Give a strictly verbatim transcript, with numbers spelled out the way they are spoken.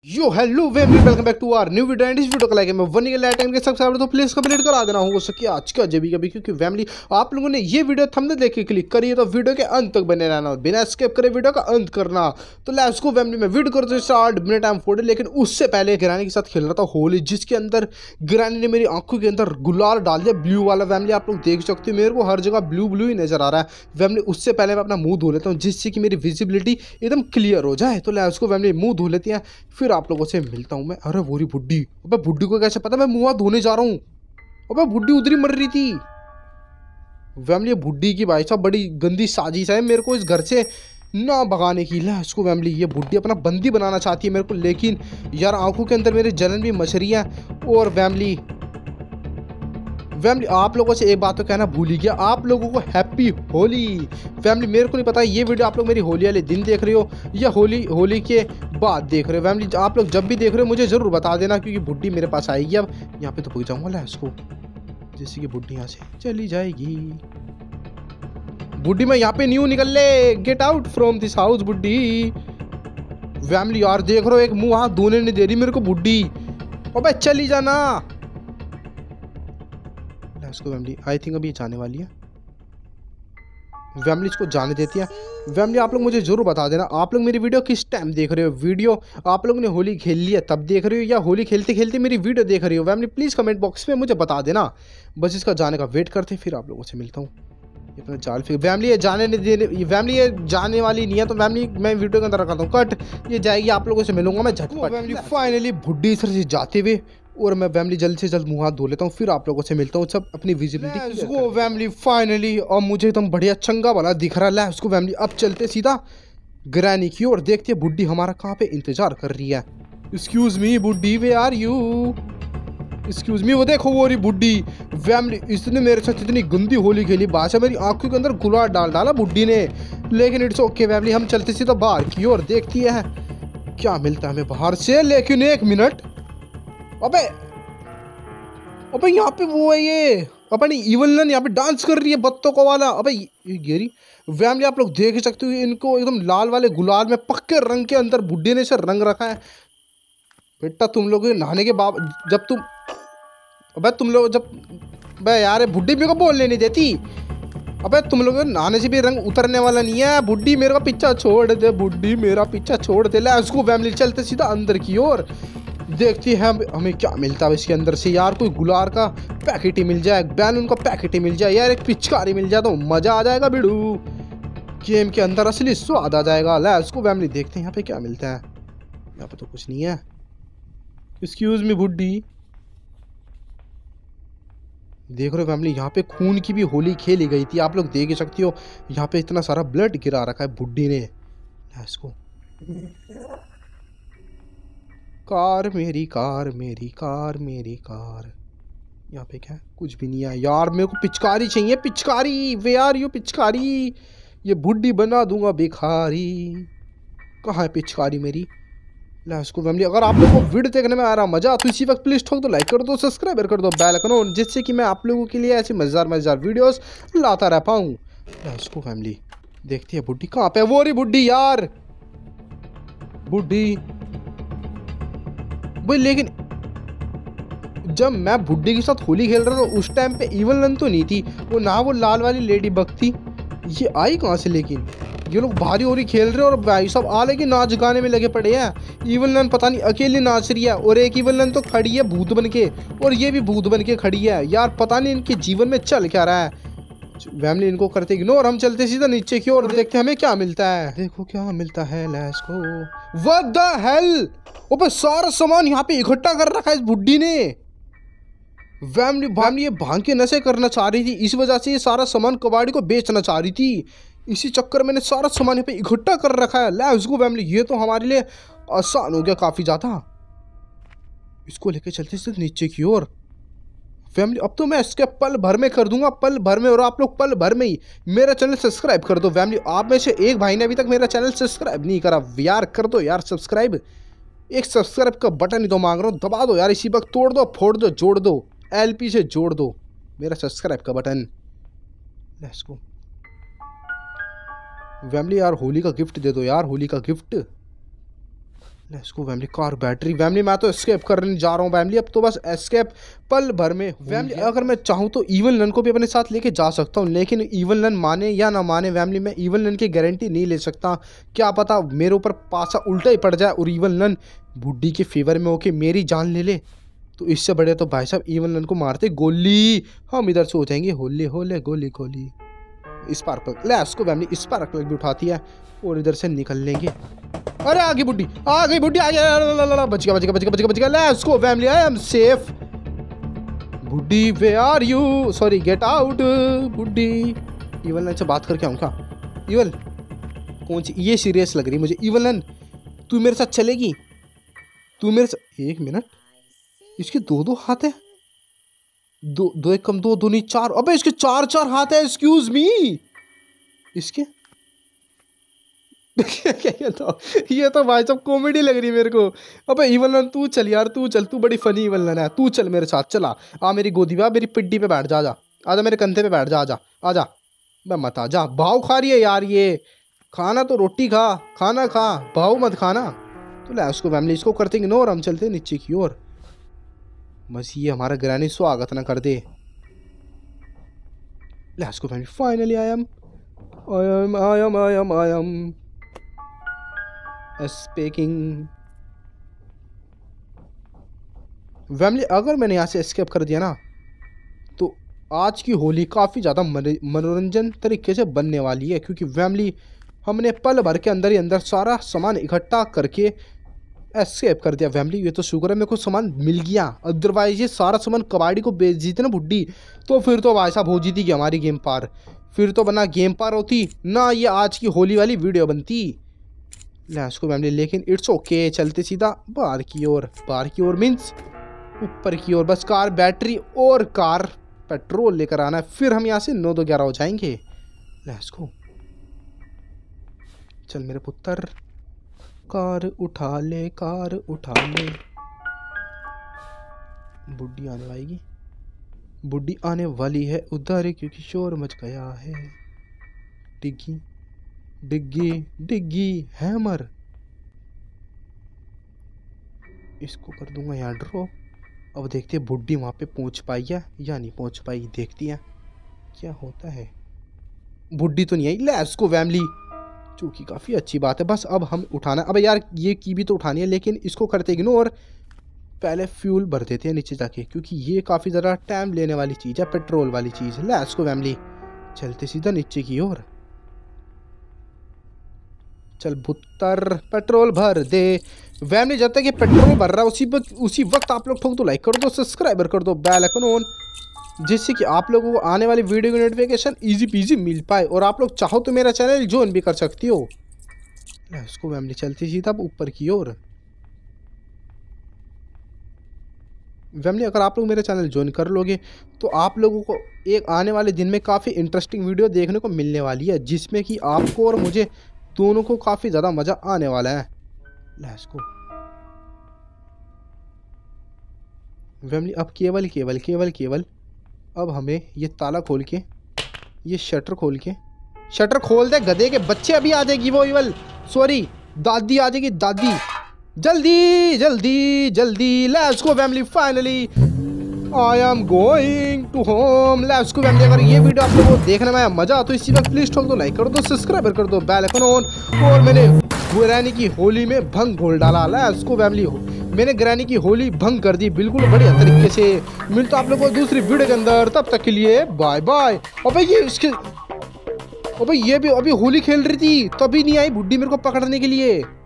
Yo hello family, welcome back to our new video. And इस video को like मैं one के light time के सब्सक्राइबर तो प्लीज कंप्लीट करा देना हो सके आज का जब कभी, क्योंकि फैमिली आप लोगों ने ये वीडियो थंबनेल देख के क्लिक करी है तो वीडियो के अंत तक बने रहना और बिना स्किप करे वीडियो का अंत करना। तो लेट्स गो फैमिली, में वीडियो करते स्टार्ट मिनट टाइम फोर्टी। लेकिन उससे पहले गिरानी के साथ खेल रहा था होली, जिसके अंदर गिरानी ने मेरी आंखों के अंदर गुलाल डाल दिया ब्लू वाला। फैमिली आप लोग देख सकते हो मेरे को हर जगह ब्लू ब्लू ही नजर आ रहा है। फैमिली उससे पहले मैं अपना मुंह धो लेता हूँ जिससे कि मेरी विजिबिलिटी एकदम क्लियर हो जाए। तो लेट्स गो फैमिली, मुंह धो लेते हैं फिर आप लोगों से मिलता हूँ मैं। अरे वो रही बुड्ढी, अबे बुड्ढी को कैसे पता मैं मुंह हाथ धोने जा रहा हूँ? अबे बुड्ढी उधर ही मर रही थी। फैमिली बुड्ढी की भाई साहब बड़ी गंदी साजिश है मेरे को इस घर से ना भगाने की। ला इसको फैमिली, ये बुड्ढी अपना बंदी बनाना चाहती है मेरे को, लेकिन यार आंखों के अंदर मेरे जलन भी मच रही है। और फैमिली फैमिली आप लोगों से एक बात तो कहना भूल ही गया, आप लोगों को हैप्पी होली। फैमिली मेरे को नहीं पता ये वीडियो आप लोग मेरी होली वाले दिन देख रहे हो या होली होली के बाद देख रहे हो। फैमिली आप लोग जब भी देख रहे हो मुझे ज़रूर बता देना, क्योंकि बुड्ढी मेरे पास आएगी। अब यहाँ पे तो पहुँच जाऊँगा ला इसको, जैसे कि बुड्ढी यहाँ से चली जाएगी। बुड्ढी मैं यहाँ पे न्यू निकल ले, get out from this house बुड्ढी। फैमिली यार देख रहे हो एक मुँह हाथ धोने नहीं दे रही मेरे को बुड्ढी। अबे चली जाना इसको। फैमिली आई थिंक अभी जाने वाली है। फैमिली इसको जाने देती है। फैमिली आप लोग मुझे जरूर बता देना आप लोग मेरी वीडियो किस टाइम देख रहे हो। वीडियो आप लोग ने होली खेल लिया तब देख रहे हो या होली खेलते खेलते मेरी वीडियो देख रहे हो। फैमिली प्लीज़ कमेंट बॉक्स में मुझे बता देना। बस इसका जाने का वेट करते फिर आप लोगों से मिलता हूँ। ये अपना जाल फिर फैमिली ये जाने नहीं देने, फैमिली ये जाने वाली नहीं है। तो फैमिली मैं वीडियो के अंदर रखा हूँ कट, ये जाएगी आप लोगों से मिलूंगा मैं झटपट। फैमिली फाइनली बुड्ढी सर से जाते हुए और मैं फैमिली जल्द से जल्द मुंह हाथ धो लेता हूँ फिर आप लोगों से मिलता हूँ। सब अपनी विजिबिलिटी वो फैमिली फाइनली और मुझे एकदम बढ़िया चंगा वाला दिख रहा है उसको। फैमिली अब चलते सीधा ग्रैनी की ओर, देखते हैं बुड्ढी हमारा कहाँ पे इंतजार कर रही है। एक्सक्यूज मी बुड्ढी, where are you? Excuse me, वो देखो वो रही बुड्ढी। फैमिली इसने मेरे साथ इतनी गंदी होली खेली, बादशाह मेरी आंखों के अंदर गुलाल डाल डाला बुड्ढी ने। लेकिन इट्स ओके फैमिली, हम चलते सीधा बाहर की ओर, देखती है क्या मिलता है हमें बाहर से। लेकिन एक मिनट, अबे अबे यहाँ पे वो है ये अपनी इवलन यहाँ पे डांस कर रही है बत्तों वाला। अबे ये गिरी। फैमिली आप लोग देख सकते हो इनको एकदम लाल वाले गुलाल में पक्के रंग के अंदर बुड्ढे ने से रंग रखा है। बेटा तुम लोग नहाने के बाद जब तुम अबे तुम लोग जब बे यार बुड्ढी मेरे को बोलने नहीं देती। अबे तुम लोग नहाने से भी रंग उतरने वाला नहीं है। बुड्ढी मेरे को पीछा छोड़ दे, बुड्ढी मेरा पीछा छोड़ दे। ले उसको फैमिली चलते सीधा अंदर की ओर, देखती है हम, हमें क्या मिलता है इसके अंदर से। यार कोई गुलाल का पैकेट ही मिल जाए, बैलून का पैकेट ही मिल जाए, यार एक पिचकारी मिल जाए तो मजा आ जाएगा बिड़ू। गेम के अंदर असली स्वाद आ जाएगा। ला उसको फैमिली देखते हैं यहाँ पे क्या मिलता है। यहाँ पे तो कुछ नहीं है। एक्सक्यूज मी बुड्ढी, देख रहे हो फैमिली यहाँ पे खून की भी होली खेली गई थी। आप लोग देख ही सकती हो यहाँ पे इतना सारा ब्लड गिरा रखा है बुड्ढी ने। इसको कार मेरी कार मेरी कार मेरी कार, यहाँ पे क्या है? कुछ भी नहीं है यार। मेरे को पिचकारी चाहिए, पिचकारी। वे आर यू पिचकारी? ये बुड्ढी बना दूंगा भिखारी। कहाँ है पिचकारी मेरी? ला इसको फैमिली, अगर आप लोगों को वीडियो देखने में आ रहा मजा तो इसी वक्त प्लीज ठोक दो लाइक कर दो, सब्सक्राइब कर दो बेल आइकन ऑन, जिससे कि मैं आप लोगों के लिए ऐसे मजेदार मजेदार वीडियोस लाता रह पाऊँ। ला इसको फैमिली देखती है बुड्ढी कहाँ पे। वो रही बुड्ढी यार, बुड्ढी भाई। लेकिन जब मैं बुड्ढी के साथ होली खेल रहा था उस टाइम पे इवलन तो नहीं थी वो, ना वो लाल वाली लेडी बग थी। ये आई कहाँ से? लेकिन ये लोग भारी होली खेल रहे हैं और भाई सब आ लेके नाच गाने में लगे पड़े हैं। इवलन पता नहीं अकेली नाच रही है और एक इवलन तो खड़ी है भूत बन के, और ये भी भूत बन के खड़ी है। यार पता नहीं इनके जीवन में चल क्या रहा है। फैमिली इनको करते इग्नोर, हम चलते सीधा नीचे की ओर, देखते हमें क्या मिलता है। देखो क्या मिलता है let's go. What the hell, ओबे सारा सामान यहाँ पे इकट्ठा कर रखा है इस बुड्ढी ने। फैमिली फैमिली ये भांग के नशे करना चाह रही थी, इस वजह से ये सारा सामान कबाड़ी को बेचना चाह रही थी। इसी चक्कर में सारा सामान यहाँ पे इकट्ठा कर रखा है। लेट्स गो फैमिली, ये तो हमारे लिए आसान हो गया काफी ज्यादा। इसको लेके चलते सिर्फ नीचे की ओर। फैमिली अब तो मैं इसके पल भर में कर दूंगा, पल भर में। और आप लोग पल भर में ही मेरा चैनल सब्सक्राइब कर दो। फैमिली आप में से एक भाई ने अभी तक मेरा चैनल सब्सक्राइब नहीं करा, यार कर दो यार सब्सक्राइब। एक सब्सक्राइब का बटन ही तो मांग रहा हूँ, दबा दो यार इसी वक्त, तोड़ दो फोड़ दो जोड़ दो, एलपी से जोड़ दो मेरा सब्सक्राइब का बटन। लेट्स गो फैमिली, यार होली का गिफ्ट दे दो यार, होली का gift. Let's go family. Car battery family, मैं तो एस्केप करने जा रहा हूँ फैमिली। अब तो बस एस्केप पल भर में फैमिली। अगर मैं चाहूँ तो इवन लन को भी अपने साथ लेके जा सकता हूँ, लेकिन इवन लन माने या ना माने फैमिली, मैं इवन लन की गारंटी नहीं ले सकता। क्या पता मेरे ऊपर पासा उल्टा ही पड़ जाए और इवन लन बुड्ढी के फेवर में होके मेरी जान ले ले, तो इससे बड़े तो भाई साहब इवन लन को मारते गोली। हम इधर से हो जाएंगे होले होले गोली गोली। Sparkle let's go family. Sparkle भी उठाती है और इधर से निकल लेंगे। अरे आगे बुड्ढी, आ गई बुड्ढी, आ गया, बच गया बच गया बच गया बच गया बच गया। Let's go family, I am safe. बुड्ढी where are you, sorry get out. बुड्ढी इवन लन से बात करके आऊँ क्या? इवन कौन सी, ये सीरियस लग रही मुझे। इवन लन तू मेरे साथ चलेगी? तू मेरे साथ, एक मिनट, इसके दो दो हाथ है। दो दो एक कम दो दो नहीं चार। अबे इसके चार चार हाथ है। एक्सक्यूज मी, इसके क्या तो ये तो भाई साहब कॉमेडी लग रही है मेरे को। अबे इवन लन तू चल यार, तू चल, तू बड़ी फनी इवन लन है। तू चल मेरे साथ, चला आ मेरी गोदी में, आ मेरी पिड्डी पे बैठ जा, जा आजा मेरे कंधे पे बैठ जा, आजा आजा। मैं मत आ जा, भाव खा रही है यार ये। खाना तो रोटी खा, खाना खा, भाव मत खाना। तो ले उसको फैमिली, इसको करते इग्नोर, हम चलते नीचे की ओर। बस ये हमारा ग्रैनी स्वागत ना कर दे। Let's go family. Finally I am I am I am I am I am speaking family. अगर मैंने यहाँ से एस्केप कर दिया ना, तो आज की होली काफ़ी ज़्यादा मनोरंजन तरीके से बनने वाली है, क्योंकि फैमिली हमने पल भर के अंदर ही अंदर सारा सामान इकट्ठा करके एस्केप कर दिया फैमिली। ये तो शुक्र है मेरे को सामान मिल गया, अदरवाइज ये सारा सामान कबाड़ी को बेच दी थी ना बुड्ढी, तो फिर तो भाई साहब हो जीती कि हमारी गेम पार। फिर तो बना गेम पार होती ना, ये आज की होली वाली वीडियो बनती। लेट्स गो फैमिली, लेकिन इट्स ओके। चलते सीधा बाहर की ओर। बाहर की ओर मीन्स ऊपर की ओर। बस कार बैटरी और कार पेट्रोल लेकर आना है, फिर हम यहाँ से नौ दो ग्यारह हो जाएंगे। लेट्स गो, चल मेरे पुत्र, कार उठा ले, कार उठा ले। बुड्ढी आने वाली, बुड्ढी आने वाली है उधर, क्योंकि शोर मच गया है। डिग्गी डिग्गी डिग्गी हैमर, इसको कर दूंगा यहाँ ड्रॉ। अब देखते हैं बुड्ढी वहाँ पे पहुँच पाई है या नहीं पहुँच पाई, देखती है क्या होता है। बुड्ढी तो नहीं आई। लेट्स गो फैमिली, जो कि काफ़ी अच्छी बात है। बस अब हम उठाना, अब यार ये की भी तो उठानी है, लेकिन इसको करते इग्नोर। पहले फ्यूल भर देते हैं नीचे जाके, क्योंकि ये काफ़ी ज़्यादा टाइम लेने वाली चीज़ है, पेट्रोल वाली चीज़ है। लेट्स गो फैमिली, चलते सीधा नीचे की ओर। चल पुत्र, पेट्रोल भर दे फैमिली। जब तक ये पेट्रोल भर रहा है उसी उसी वक्त आप लोग ठोक दो लाइक कर दो, सब्सक्राइबर कर दो, बेल आइकन ऑन, जिससे कि आप लोगों को आने वाली वीडियो की नोटिफिकेशन इजी पीजी मिल पाए। और आप लोग चाहो तो मेरा चैनल ज्वाइन भी कर सकती हो। इसको फैमिली चलती सीधा ऊपर की ओर। फैमिली अगर आप लोग मेरा चैनल ज्वाइन कर लोगे तो आप लोगों को एक आने वाले दिन में काफ़ी इंटरेस्टिंग वीडियो देखने को मिलने वाली है, जिसमें कि आपको और मुझे दोनों को काफ़ी ज़्यादा मज़ा आने वाला है। लेट्स गो फैमिली, अब केवल केवल केवल केवल अब हमें ये ताला खोल के, ये शटर खोल के, शटर खोल दे गधे के बच्चे। अभी आ जाएगी वो इवल, सॉरी दादी आ जाएगी, दादी जल्दी जल्दी जल्दी। Let's go family, finally I am going to home. Let's go family, अगर ये वीडियो आप लोगों को देखने में मजा तो इसी वक्त प्लीज ठोक दो लाइक कर दो, सब्सक्राइबर कर दो, बेल आइकन ऑन। और मैंने ग्रैनी की होली में भंग घोल डाला। लेट्स गो फैमिली, मैंने ग्रैनी की होली भंग कर दी बिल्कुल बढ़िया तरीके से। मिलता आप लोगों को दूसरी वीडियो के अंदर, तब तक के लिए बाय बाय। अबे ये इसके, अबे ये भी अभी होली खेल रही थी तभी नहीं आई बुड्ढी मेरे को पकड़ने के लिए।